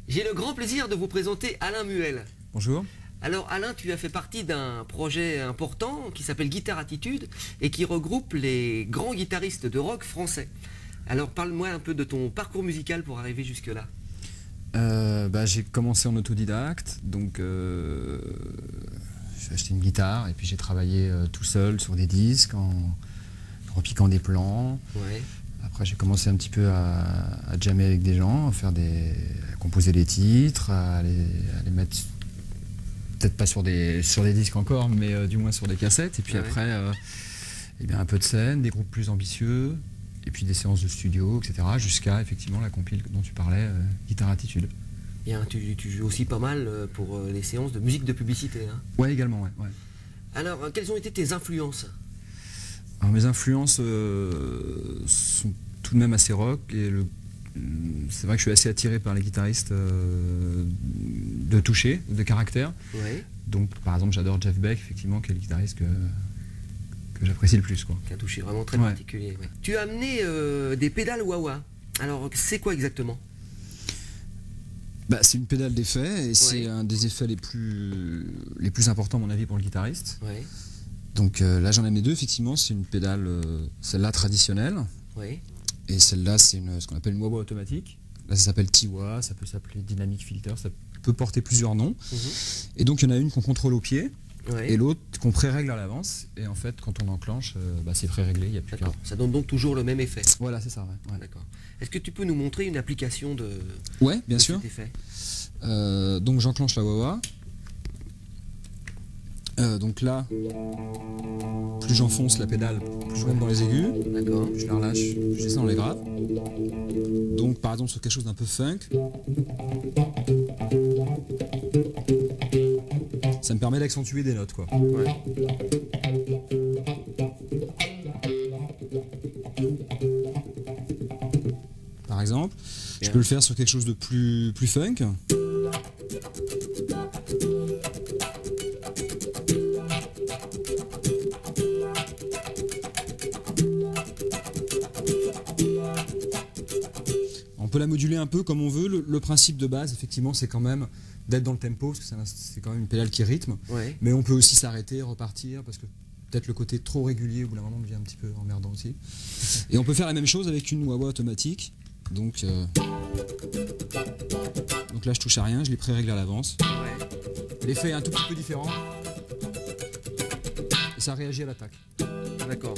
J'ai le grand plaisir de vous présenter Alain Muel. Bonjour. Alors Alain, tu as fait partie d'un projet important qui s'appelle Guitare Attitude et qui regroupe les grands guitaristes de rock français. Alors parle-moi un peu de ton parcours musical pour arriver jusque-là. J'ai commencé en autodidacte, donc j'ai acheté une guitare et puis j'ai travaillé tout seul sur des disques en repiquant des plans. Ouais. Après j'ai commencé un petit peu à jammer avec des gens, à composer des titres, à les mettre peut-être pas sur des disques encore, mais du moins sur des cassettes. Et puis après, un peu de scène, des groupes plus ambitieux, et puis des séances de studio, etc. Jusqu'à effectivement la compile dont tu parlais, Guitare Attitude. Bien, tu joues aussi pas mal pour les séances de musique de publicité. Hein. Ouais, également, ouais. Alors, quelles ont été tes influences? Alors, mes influences sont tout de même assez rock, et c'est vrai que je suis assez attiré par les guitaristes de toucher, de caractère. Ouais. Donc, par exemple, j'adore Jeff Beck, effectivement, qui est le guitariste que j'apprécie le plus, quoi. Qui a un touché vraiment très particulier. Ouais. Tu as amené des pédales wah-wah. Alors, c'est quoi exactement? C'est une pédale d'effet et c'est un des effets les plus importants, à mon avis, pour le guitariste. Ouais. Donc là, j'en ai amené deux, effectivement. C'est une pédale, celle-là traditionnelle. Ouais. Et celle-là, c'est ce qu'on appelle une wah-wah automatique. Là, ça s'appelle Tiwa, ça peut s'appeler Dynamic Filter, ça peut porter plusieurs noms. Et donc, il y en a une qu'on contrôle au pied et l'autre qu'on pré-règle à l'avance. Et en fait, quand on enclenche, c'est pré-réglé, il n'y a plus qu'à. Ça donne donc toujours le même effet. Voilà, c'est ça, ouais. D'accord. Est-ce que tu peux nous montrer une application de bien sûr. cet effet? Donc, j'enclenche la wah-wah. Donc là, plus j'enfonce la pédale, plus je monte dans les aigus, plus je la relâche, plus je descends dans les graves. Donc par exemple sur quelque chose d'un peu funk, ça me permet d'accentuer des notes, quoi. Ouais. Par exemple, je peux le faire sur quelque chose de plus funk. On peut la moduler un peu comme on veut. Le principe de base, effectivement, c'est quand même d'être dans le tempo, parce que c'est quand même une pédale qui rythme. Ouais. Mais on peut aussi s'arrêter, repartir, parce que peut-être le côté trop régulier, au bout d'un moment, devient un petit peu emmerdant aussi. Et on peut faire la même chose avec une wah-wah automatique. Donc là, je touche à rien, je l'ai pré-réglé à l'avance. L'effet est un tout petit peu différent. Et ça réagit à l'attaque. D'accord.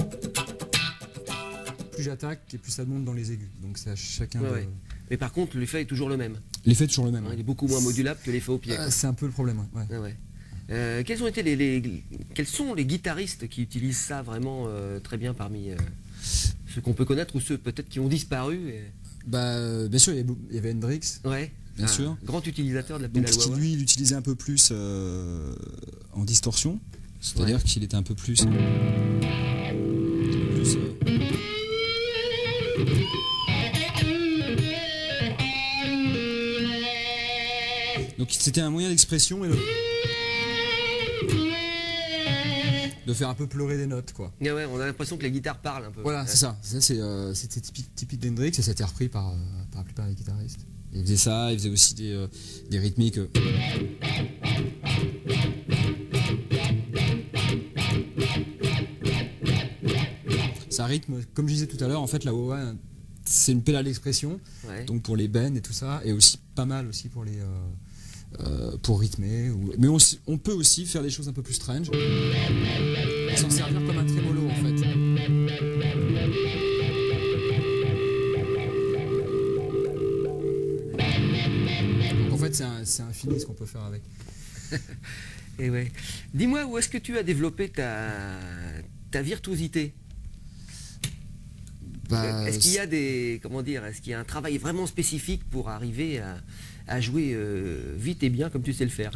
Plus j'attaque et plus ça monte dans les aigus. Donc c'est à chacun Mais par contre, l'effet est toujours le même. L'effet est toujours le même. Il est beaucoup moins modulable que l'effet au pied. C'est un peu le problème. Quels sont les guitaristes qui utilisent ça vraiment très bien parmi ceux qu'on peut connaître ou ceux peut-être qui ont disparu Bien sûr, il y avait Hendrix. Bien sûr. Grand utilisateur de la pédale wah-wah. Lui, il l'utilisait un peu plus en distorsion. C'est-à-dire qu'il était un peu plus... Donc c'était un moyen d'expression et de faire un peu pleurer des notes, quoi. On a l'impression que la guitare parle un peu. Voilà, c'est ça. C'était typique d'Hendrix et ça a été repris par la plupart des guitaristes. Il faisait ça, il faisait aussi des rythmiques. Ça rythme, comme je disais tout à l'heure, en fait la wah-wah, c'est une pédale d'expression, donc pour les bends et tout ça, et aussi pas mal aussi pour rythmer. Mais on peut aussi faire des choses un peu plus strange, et s'en servir comme un trémolo en fait. Donc en fait c'est infini ce qu'on peut faire avec. Et dis-moi, où est-ce que tu as développé ta virtuosité? Est-ce qu'il y a est-ce qu'il y a un travail vraiment spécifique pour arriver à jouer vite et bien comme tu sais le faire?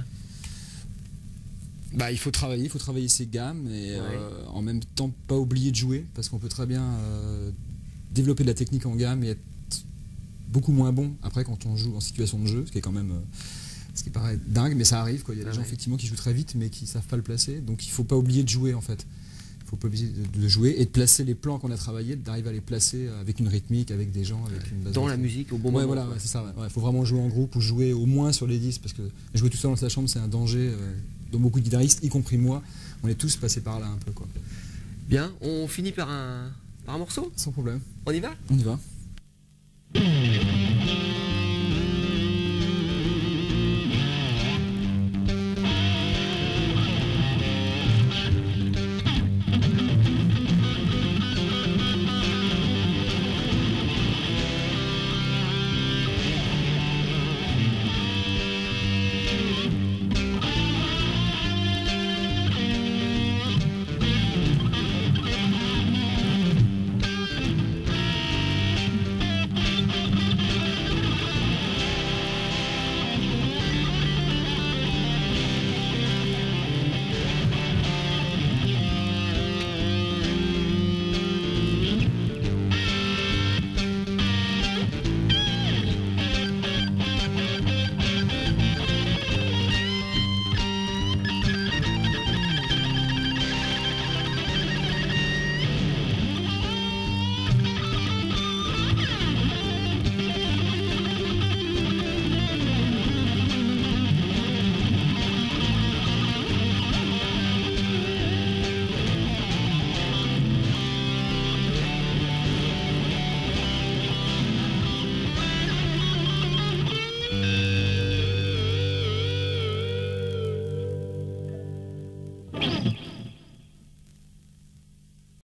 Il faut travailler ses gammes et en même temps pas oublier de jouer, parce qu'on peut très bien développer de la technique en gamme et être beaucoup moins bon après quand on joue en situation de jeu, ce qui paraît dingue, mais ça arrive, quoi. Il y a des gens effectivement qui jouent très vite mais qui savent pas le placer, donc il faut pas oublier de jouer en fait. faut pas oublier de jouer et de placer les plans qu'on a travaillés, d'arriver à les placer avec une rythmique, avec des gens, avec une base. Dans la musique au bon moment. Voilà, c'est ça. Il faut vraiment jouer en groupe ou jouer au moins sur les disques parce que jouer tout seul dans sa chambre, c'est un danger. Dont beaucoup de guitaristes, y compris moi, on est tous passés par là un peu, quoi. Bien, on finit par un morceau. Sans problème. On y va? On y va.